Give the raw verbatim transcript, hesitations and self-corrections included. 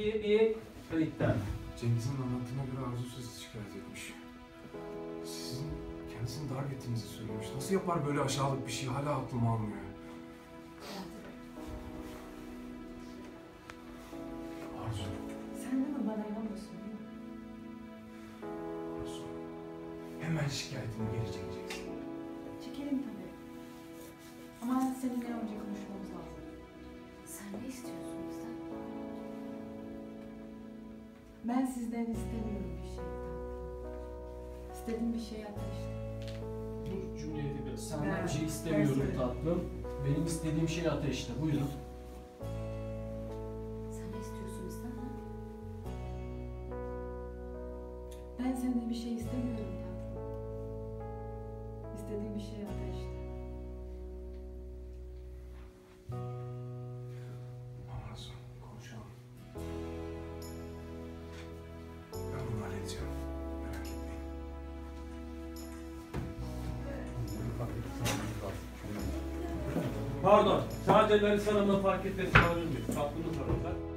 iki, bir, kayıttan. Cengiz'in anlattığına göre Arzu sizi şikayet etmiş. Sizin kendisini darp ettiğinizi söylemiş. Nasıl yapar böyle aşağılık bir şey? Hala aklım almıyor. Arzu. Sen de mi bana inanmıyorsun değil mi? Arzu. Hemen şikayetini geri çekeceksin. Çekelim tabii. Ama seninle önce konuşmamız lazım. Sen ne istiyorsun bizden? Ben sizden istemiyorum bir şey. İstediğim bir şey yapma işte. Dur Cumhuriyet'e biraz. Senden Ben- bir şey ben istemiyorum söyleyeyim. tatlım. Benim istediğim şey ateşte. Buyurun. Sen ne istiyorsun bizden? Ha? Ben senden bir şey istemiyorum tatlım. İstediğim bir şey yapma işte. Arzu, konuşalım. Ben bunu halledeceğim. Merak etmeyin. Pardon, sadece Larissa Hanım'la fark etmesi lazım diyor. Tatlımız var orada.